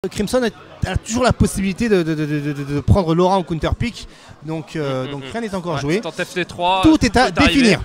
Crimson a toujours la possibilité de prendre Laura en counter pick, donc rien n'est encore joué. Tout est à définir.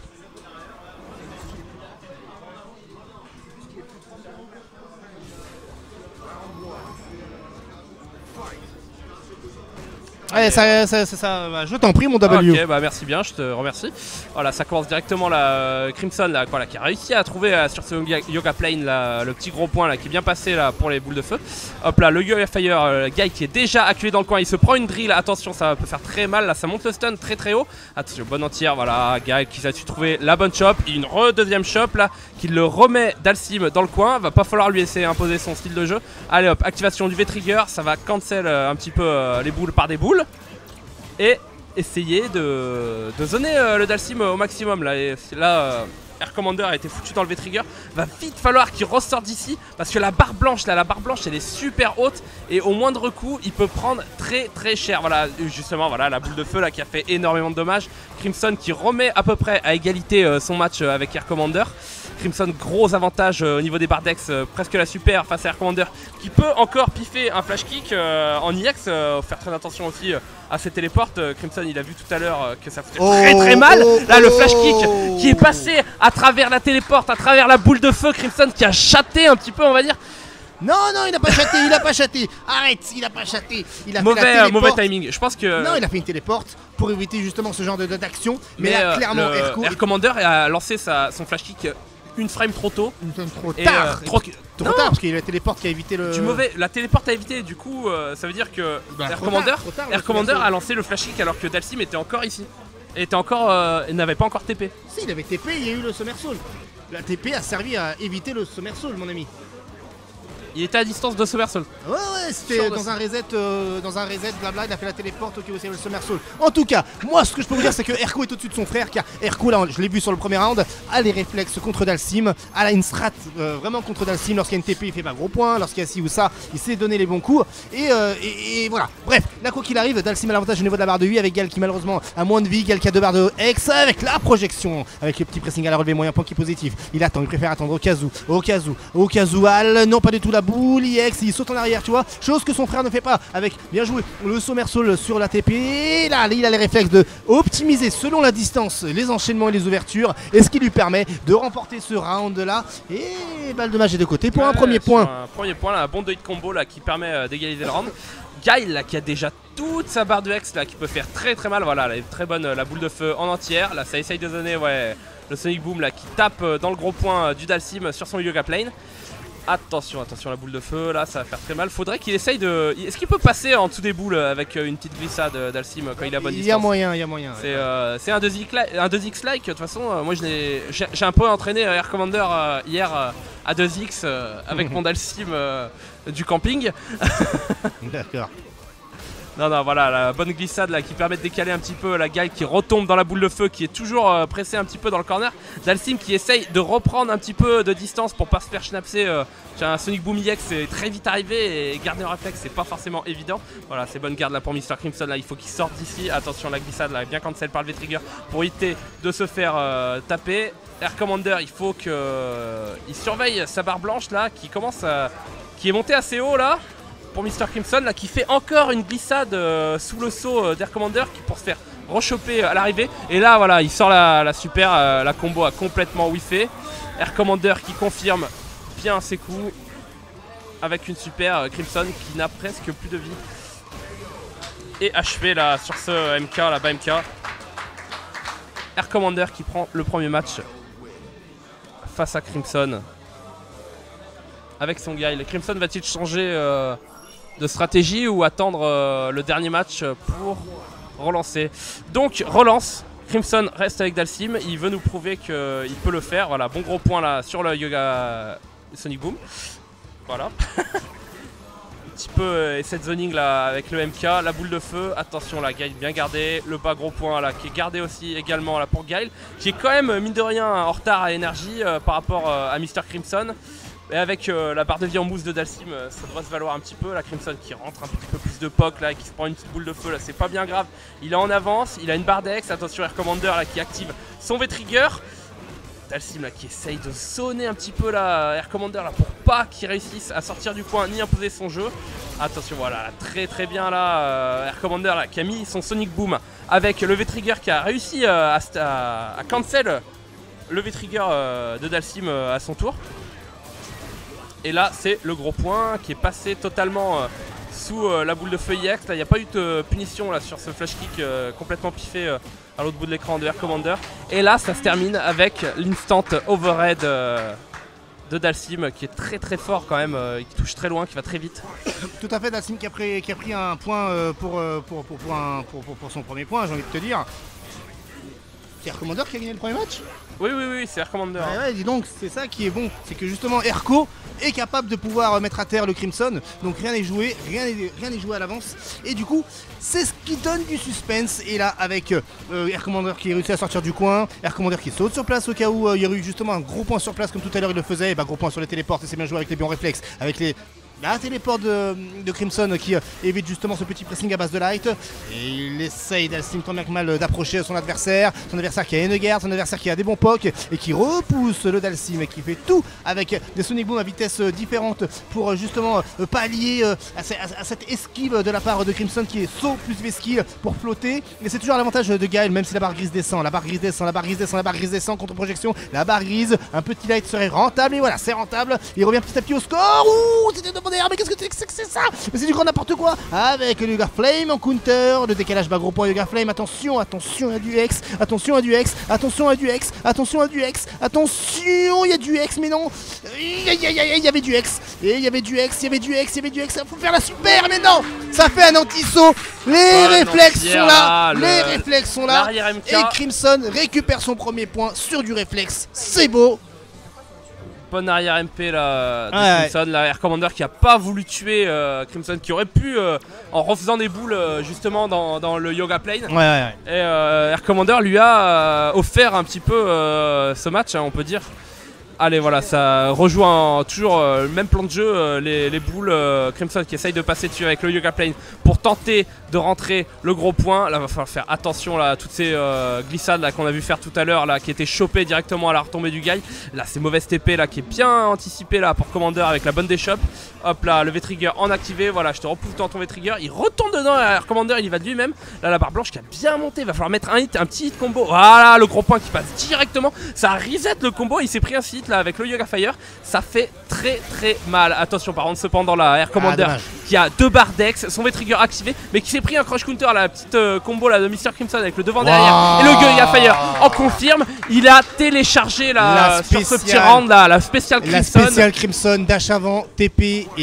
Allez, ça, je t'en prie mon W. Ok, bah merci bien, je te remercie. Voilà, ça commence directement la Crimson là, quoi, là, qui a réussi à trouver sur ce Yoga Plane là, le petit gros point là, qui est bien passé là, pour les boules de feu. Hop là, le Yoga Fire, Guy qui est déjà acculé dans le coin, il se prend une drill, attention ça peut faire très mal, là ça monte le stun très très haut. Attention, bonne entière, voilà, Guy qui a su trouver la bonne chop, une deuxième chop là, qui le remet Dhalsim dans le coin, va pas falloir lui essayer d'imposer son style de jeu. Allez hop, activation du V-Trigger, ça va cancel un petit peu les boules par des boules. Et essayer de zoner le Dhalsim au maximum là. Et là, Air Commander a été foutu dans le V-Trigger. Va vite falloir qu'il ressorte d'ici parce que la barre blanche là, elle est super haute et au moindre coup il peut prendre très très cher. Voilà, justement voilà la boule de feu là qui a fait énormément de dommages. Crimson qui remet à peu près à égalité son match avec Air Commander. Crimson gros avantage au niveau des barres d'ex, presque la super face à Air Commander qui peut encore piffer un flash kick en IX, faire très attention aussi à ses téléportes. Crimson il a vu tout à l'heure que ça faisait très mal. Là le flash kick qui est passé à travers la téléporte, à travers la boule de feu. Crimson qui a chaté un petit peu on va dire. Non, il n'a pas chaté, il n'a pas chaté. Arrête, il n'a pas chaté. Il a mauvais timing. Je pense que. Non, il a fait une téléporte pour éviter justement ce genre d'action. Mais là, clairement, Air Commander a lancé son flash kick une frame trop tôt. Une frame trop tard. Trop tard parce qu'il y a la téléporte qui a évité le. La téléporte a évité. Du coup, ça veut dire que Air Commander a lancé le flash kick alors que Dhalsim était encore ici. Et n'avait pas encore TP. Si, il avait TP, il y a eu le somersault. La TP a servi à éviter le somersault, mon ami. Il était à distance de somersault. Ouais, c'était dans un reset, blabla, il a fait la téléporte, ok, c'est le somersault. En tout cas, moi ce que je peux vous dire c'est que Erko est au-dessus de son frère, car Erko, là, je l'ai vu sur le premier round, a les réflexes contre Dhalsim, a une strat vraiment contre Dhalsim, lorsqu'il y a une TP il fait pas gros point, lorsqu'il y a ci ou ça, il sait donner les bons coups, et voilà. Bref, là quoi qu'il arrive, Dhalsim a l'avantage au niveau de la barre de 8, avec Gal qui malheureusement a moins de vie, Gal qui a 2 barres de X, avec la projection, avec le petit pressing à la relevé moyen point qui est positif. Il attend, il préfère attendre au cas où, Al, non pas du tout la boule, IX, il saute en arrière, tu vois, chose que son frère ne fait pas, avec bien joué le somersault sur la TP, et là il a les réflexes de optimiser selon la distance les enchaînements et les ouvertures, et ce qui lui permet de remporter ce round là, et balle de magie de côté pour un premier point. Un premier point, là, un bon de hit combo là, qui permet d'égaliser le round. Guy là qui a déjà toute sa barre de X là qui peut faire très très mal, voilà, elle est très bonne la boule de feu en entière, là ça essaye de donner le Sonic Boom là qui tape dans le gros point du Dhalsim sur son Yoga Plane. Attention la boule de feu là ça va faire très mal, faudrait qu'il essaye de... Est-ce qu'il peut passer en dessous des boules avec une petite glissade Dhalsim quand il a bonne distance? Il y a moyen. C'est un 2X like, de toute façon moi j'ai un peu entraîné Air Commander hier à 2X avec mon Dhalsim du camping. D'accord. Non, voilà, la bonne glissade là qui permet de décaler un petit peu la Guy qui retombe dans la boule de feu, qui est toujours pressé un petit peu dans le corner. Dhalsim qui essaye de reprendre un petit peu de distance pour pas se faire schnapser. Un Sonic Boom EX c'est très vite arrivé et garder un réflexe c'est pas forcément évident. Voilà, c'est bonne garde là pour Mr. Crimson, là il faut qu'il sorte d'ici. Attention, la glissade là, bien cancel par le V-Trigger pour éviter de se faire taper. Air Commander, il faut qu'il surveille sa barre blanche là qui est montée assez haut là. Pour Mr. Crimson là qui fait encore une glissade sous le saut d'Air Commander qui pour se faire rechoper à l'arrivée. Et là voilà, il sort la super, la combo a complètement whiffé. Air Commander qui confirme bien ses coups avec une super, Crimson qui n'a presque plus de vie. Et achevé là sur ce MK, là bas MK. Air Commander qui prend le premier match face à Crimson avec son guy. Le Crimson va-t-il changer de stratégie ou attendre le dernier match pour relancer? Donc relance, Crimson reste avec Dhalsim, il veut nous prouver qu'il peut le faire. Voilà, bon gros point là sur le Yoga Sonic Boom. Voilà. Un petit peu essai de zoning là avec le MK, la boule de feu, attention là, Guile bien gardé, le bas gros point là qui est gardé aussi également là pour Guile, qui est quand même mine de rien en retard à énergie par rapport à Mr. Crimson. Et avec la barre de vie en mousse de Dhalsim, ça devrait se valoir un petit peu. La Crimson qui rentre un petit peu plus de poc là, qui se prend une petite boule de feu là, c'est pas bien grave. Il est en avance, il a une barre d'ex, attention Air Commander là qui active son V-Trigger. Dalsim là qui essaye de zoner un petit peu là Air Commander là pour pas qu'il réussisse à sortir du coin ni imposer son jeu. Attention voilà, très bien là Air Commander là qui a mis son Sonic Boom avec le V-Trigger qui a réussi à cancel le V-Trigger de Dalsim à son tour. Et là c'est le gros point qui est passé totalement sous la boule de feu EX. Là il n'y a pas eu de punition là sur ce flash kick complètement piffé à l'autre bout de l'écran de Air Commander. Et là ça se termine avec l'instant overhead de Dalsim qui est très fort quand même, qui touche très loin, qui va très vite. Tout à fait, Dalsim qui a pris un point pour son premier point, j'ai envie de te dire. C'est Air Commander qui a gagné le premier match? Oui, c'est Air Commander. Ouais, dis donc, c'est ça qui est bon, c'est que justement Airco est capable de pouvoir mettre à terre le Crimson, donc rien n'est joué, rien n'est joué à l'avance, et du coup c'est ce qui donne du suspense. Et là avec Air Commander qui réussit à sortir du coin, Air Commander qui saute sur place au cas où il y aurait eu justement un gros point sur place comme tout à l'heure il le faisait, et bah gros point sur les téléports, et c'est bien joué avec les bons réflexes, avec la téléport de Crimson qui évite justement ce petit pressing à base de light. Et il essaye Dalsim tant bien que mal d'approcher son adversaire qui a une garde, son adversaire qui a des bons pocs et qui repousse le Dalsim et qui fait tout avec des Sonic Boom à vitesse différente pour justement pallier à cette esquive de la part de Crimson qui est saut plus vesquille pour flotter. Mais c'est toujours l'avantage de Gaël, même si la barre grise descend, la barre grise descend, contre projection, la barre grise, un petit light serait rentable, et voilà c'est rentable, il revient petit à petit au score. Ouh, c'était de mais qu'est-ce que c'est ça? Mais c'est du grand n'importe quoi. Avec le Yoga Flame en counter, le décalage bas gros point Yoga Flame. Attention à du X, attention à du X, attention à du X, attention à du X, attention, il y a du X, mais non, il y avait du X, et il y avait du X, il y avait du X, il faut faire la super, mais non, ça fait un anti-saut. Les réflexes sont là, les réflexes sont là, et Crimson récupère son premier point sur du réflexe, c'est beau. Bonne arrière MP là, de Crimson, la Air Commander qui a pas voulu tuer Crimson, qui aurait pu en refaisant des boules justement dans le Yoga Plane. Et Air Commander lui a offert un petit peu ce match, hein, on peut dire. Allez voilà, ça rejoue toujours le même plan de jeu, les boules Crimson qui essaye de passer dessus avec le Yoga Plane pour tenter de rentrer le gros point. Là va falloir faire attention là, à toutes ces glissades qu'on a vu faire tout à l'heure là, qui étaient chopées directement à la retombée du guy. Là c'est mauvaise TP là qui est bien anticipée là pour Commander avec la bonne déchoppe. Hop là, le V-Trigger en activé, voilà, je te repousse dans ton V-Trigger, il retourne dedans, Air Commander il y va de lui-même. Là la barre blanche qui a bien monté, il va falloir mettre un petit hit combo. Voilà, le gros point qui passe directement, ça reset le combo, il s'est pris un hit là avec le Yoga Fire, ça fait très mal. Attention par contre cependant là, Air Commander qui a 2 barres d'ex, son V-Trigger activé, mais qui s'est pris un crush counter, la petite combo là de Mr. Crimson avec le devant derrière et le Yoga Fire en confirme. Il a téléchargé là sur ce petit round là, la spéciale Crimson. La spéciale Crimson, dash avant, TP et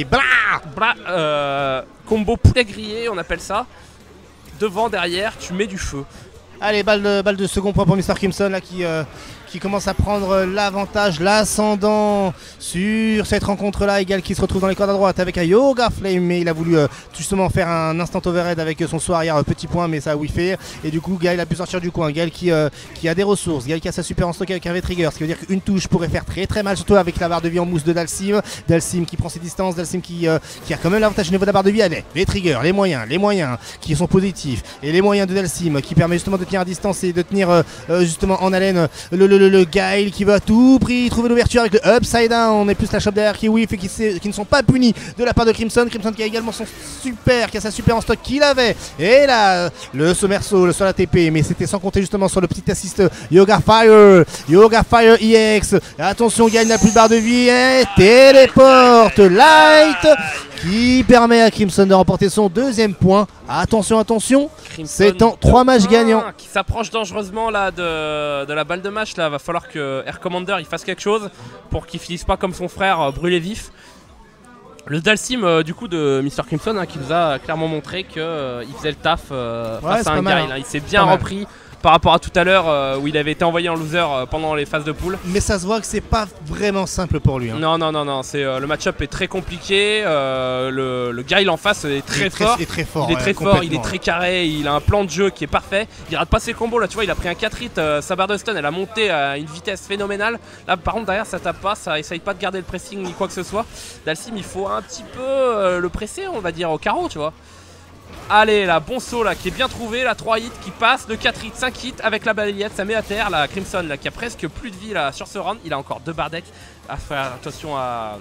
combo poulet grillé on appelle ça. Devant, derrière, tu mets du feu. Allez, balle de second point pour Mr. Crimson là qui commence à prendre l'avantage, l'ascendant sur cette rencontre là. Égal qui se retrouve dans les cordes à droite avec un Yoga Flame, mais il a voulu justement faire un instant overhead avec son saut arrière, petit point, mais ça a whiffé. Et du coup Gaël a pu sortir du coin. Gaël qui a des ressources, Gaël qui a sa super en stock avec un V-Trigger, ce qui veut dire qu'une touche pourrait faire très mal, surtout avec la barre de vie en mousse de Dalsim. Dalsim qui prend ses distances, Dalsim qui a quand même l'avantage au niveau de la barre de vie. Allez, V-Trigger, les moyens qui sont positifs, et les moyens de Dalsim qui permet justement de tenir à distance et de tenir justement en haleine le Gaël qui veut à tout prix trouver l'ouverture avec le upside down. On est plus la shop derrière qui whiff et qui ne sont pas punis de la part de Crimson. Crimson qui a également son super, qui a sa super en stock qu'il avait. Et là, le somersault sur la TP, mais c'était sans compter justement sur le petit assist Yoga Fire EX. Attention, Gaël n'a plus de barre de vie et téléporte light qui permet à Crimson de remporter son deuxième point. Attention, c'est en 3 matchs gagnants. Qui s'approche dangereusement là de la balle de match. Là, va falloir que Air Commander il fasse quelque chose pour qu'il finisse pas comme son frère brûlé vif. Le Dalsim du coup de Mr. Crimson qui nous a clairement montré qu'il faisait le taf face à un guy. Il s'est bien repris par rapport à tout à l'heure où il avait été envoyé en loser pendant les phases de poule. Mais ça se voit que c'est pas vraiment simple pour lui. Non, le match-up est très compliqué. Le guy en face est très fort. Il est très fort, il est très carré, il a un plan de jeu qui est parfait. Il rate pas ses combos là, tu vois, il a pris un 4 hits, sa barre de stun elle a monté à une vitesse phénoménale. Là par contre derrière ça tape pas, ça essaye pas de garder le pressing ni quoi que ce soit. Dalsim il faut un petit peu le presser, on va dire, au carreau, tu vois. Allez, là, bon saut là qui est bien trouvé, la 3 hits qui passe, le 4 hits, 5 hits avec la balayette, ça met à terre la Crimson là qui a presque plus de vie là sur ce round. Il a encore 2 barres deck à faire attention à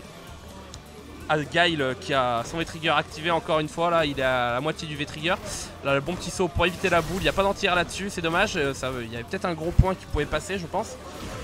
Guile qui a son V-Trigger activé encore une fois là, il est à la moitié du V-Trigger. Là le bon petit saut pour éviter la boule, il n'y a pas d'anti-air là-dessus, c'est dommage, il y avait peut-être un gros point qui pouvait passer je pense.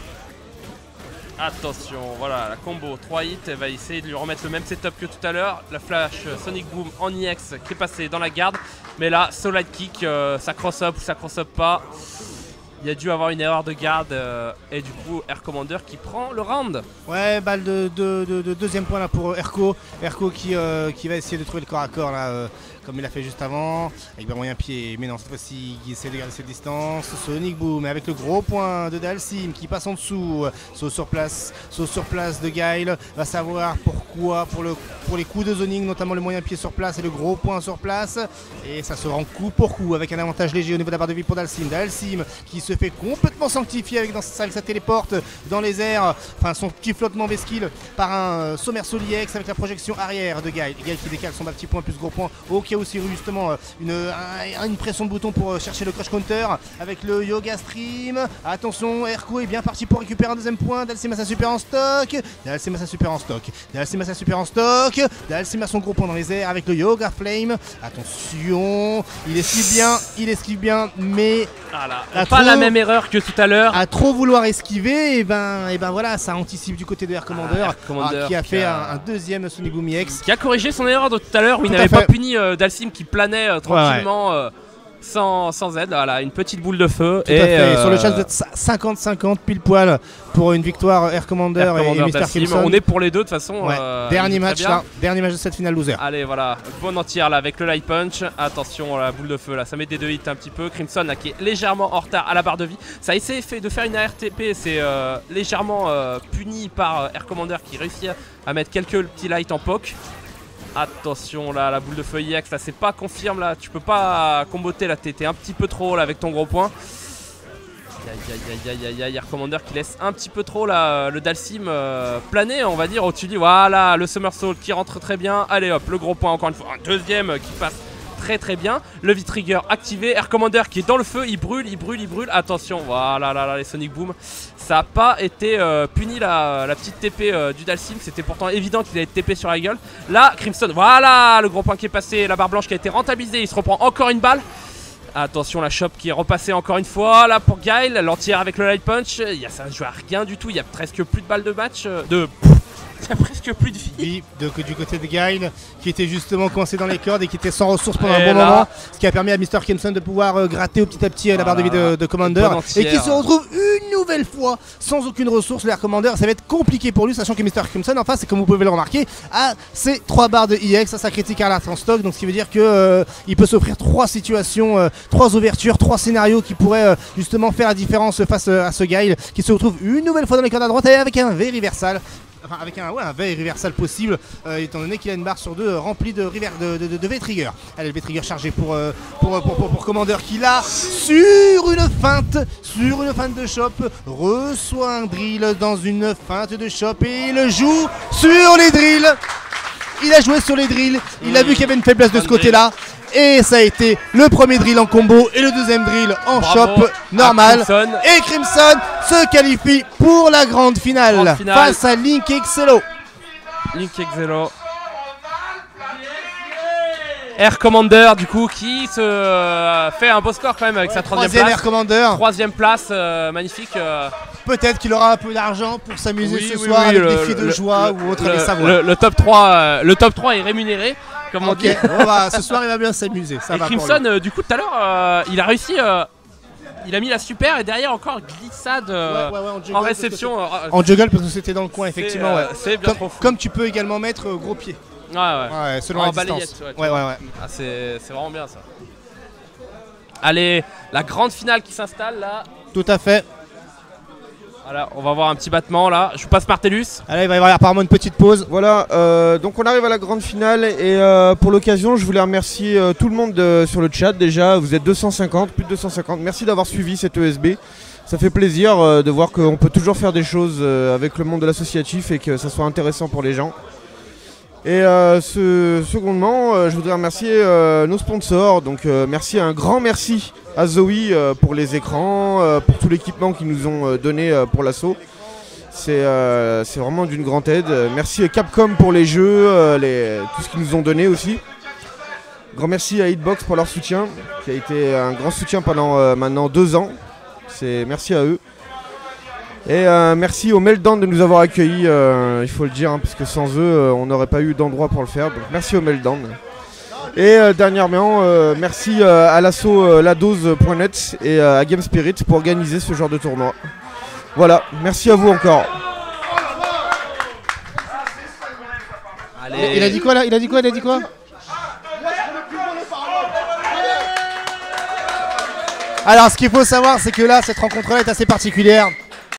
Attention, voilà la combo 3 hits, elle va essayer de lui remettre le même setup que tout à l'heure. La flash Sonic Boom en EX qui est passé dans la garde, mais là Solid Kick, ça cross-up ou ça cross-up pas. Il a dû avoir une erreur de garde et du coup Air Commander qui prend le round. Ouais, balle de deuxième point là pour Erko. Erko qui va essayer de trouver le corps à corps là, comme il a fait juste avant, avec un moyen pied. Mais non, cette fois-ci il essaie de garder cette distance. Sonic Boom avec le gros point de Dalsim qui passe en dessous. Saut sur place de Guile. Va savoir pourquoi, pour les coups de zoning, notamment le moyen pied sur place et le gros point sur place. Et ça se rend coup pour coup avec un avantage léger au niveau de la barre de vie pour Dalsim. Dalsim qui se fait complètement sanctifier avec sa téléporte dans les airs, enfin son petit flottement vesquille par un Somersault EX avec la projection arrière de Guile. Guile qui décale son bas petit point plus gros point. Ok, aussi justement une pression de bouton pour chercher le crush counter avec le Yoga Stream. Attention, Erko est bien parti pour récupérer un deuxième point. Dalsim a sa super en stock. Dalsim a sa super en stock. Dalsim a sa super en stock. Dalsim a son gros point dans les airs avec le Yoga Flame. Attention, il esquive bien, mais pas la même erreur que tout à l'heure. À trop vouloir esquiver, et ben voilà, ça anticipe du côté de Air Commander, qui a fait un deuxième Sonic Boom EX. Qui a corrigé son erreur de tout à l'heure où il n'avait pas puni Dalsim qui planait tranquillement sans aide. Voilà, une petite boule de feu. Tout à fait. Sur le chat, vous êtes 50-50 pile poil pour une victoire Air Commander et Mr. Crimson. On est pour les deux de toute façon. Dernier match de cette finale loser. Allez, voilà, bon entière là avec le light punch. Attention, la boule de feu là, ça met des 2 hits un petit peu. Crimson là qui est légèrement en retard à la barre de vie. Ça a essayé de faire une ARTP, c'est légèrement puni par Air Commander qui réussit à mettre quelques petits lights en poke. Attention là, la boule de feu EX là, c'est pas confirme là, tu peux pas comboter là, t'es un petit peu trop là avec ton gros point. Aïe, Air Commander qui laisse un petit peu trop là, le Dalsim planer on va dire au-dessus du. Voilà, le Somersault qui rentre très bien. Allez hop, le gros point encore une fois, un deuxième qui passe très bien. Le V-Trigger activé, Air Commander qui est dans le feu, il brûle. Attention, voilà là, les Sonic Boom. Ça n'a pas été puni la petite TP du Dalsim. C'était pourtant évident qu'il allait être TP sur la gueule. Là, Crimson, voilà le gros point qui est passé, la barre blanche qui a été rentabilisée. Il se reprend encore une balle. Attention, la chope qui est repassée encore une fois. Là pour Guile, l'entière avec le light punch. Ça ne joue à rien du tout. Il y a presque plus de balles de match. Il y a presque plus de vie. Oui, du côté de Guile qui était justement coincé dans les cordes et qui était sans ressources pendant un bon moment. Ce qui a permis à Mr. Crimson de pouvoir gratter petit à petit la barre de vie de Commander. Et qui se retrouve une nouvelle fois sans aucune ressource. L'air Commander, ça va être compliqué pour lui, sachant que Mr. Crimson en face, comme vous pouvez le remarquer, a ses 3 barres de EX, sa critique à l'arc en stock. Donc ce qui veut dire qu'il peut s'offrir 3 situations, 3 ouvertures, 3 scénarios qui pourraient justement faire la différence face à ce Guile qui se retrouve une nouvelle fois dans les cordes à droite et avec un V-Reversal. Enfin, avec un V-Reversal possible, étant donné qu'il a une barre sur 2 remplie de V-Trigger. Allez, le V-Trigger chargé pour Commander qui là, sur une feinte de chop, reçoit un drill dans une feinte de chop et il joue sur les drills. Il a joué sur les drills, il a vu qu'il y avait une faiblesse de ce côté-là. Et ça a été le premier drill en combo et le deuxième drill en chop normal. Et Crimson se qualifie pour la grande finale face à Link Excello. Air Commander du coup qui se fait un beau score quand même avec sa troisième place. Air Commander. Troisième place, magnifique. Peut-être qu'il aura un peu d'argent pour s'amuser ce soir avec des filles de joie ou autre, allez savoir. Le top 3 est rémunéré. Comme on dit. Bon, ce soir il va bien s'amuser. Et Crimson, du coup tout à l'heure, il a réussi. Il a mis la super et derrière encore glissade en réception. En juggle parce que c'était dans le coin effectivement. C'est bien trop fou. Comme tu peux également mettre gros pied. Ouais, selon la distance. Ouais. Ah, c'est vraiment bien ça. Allez, la grande finale qui s'installe là. Tout à fait. Voilà, on va voir un petit battement là. Je vous passe Martellus. Allez, il va y avoir apparemment une petite pause. Voilà, donc on arrive à la grande finale et pour l'occasion, je voulais remercier tout le monde sur le chat. Déjà, vous êtes 250, plus de 250. Merci d'avoir suivi cette ESB. Ça fait plaisir de voir qu'on peut toujours faire des choses avec le monde de l'associatif et que ça soit intéressant pour les gens. Et secondement, je voudrais remercier nos sponsors. Donc merci, un grand merci à Zoe pour les écrans, pour tout l'équipement qu'ils nous ont donné pour l'assaut. C'est vraiment d'une grande aide. Merci à Capcom pour les jeux, tout ce qu'ils nous ont donné aussi. Grand merci à Hitbox pour leur soutien, qui a été un grand soutien pendant maintenant 2 ans. Merci à eux. Et merci aux Meltdown de nous avoir accueillis, il faut le dire, hein, parce que sans eux, on n'aurait pas eu d'endroit pour le faire. Donc merci aux Meltdown. Et dernièrement, merci à l'asso ladose.net et à Game Spirit pour organiser ce genre de tournoi. Voilà, merci à vous encore. Allez. Il a dit quoi là? Il a dit quoi? Alors ce qu'il faut savoir, c'est que là cette rencontre là est assez particulière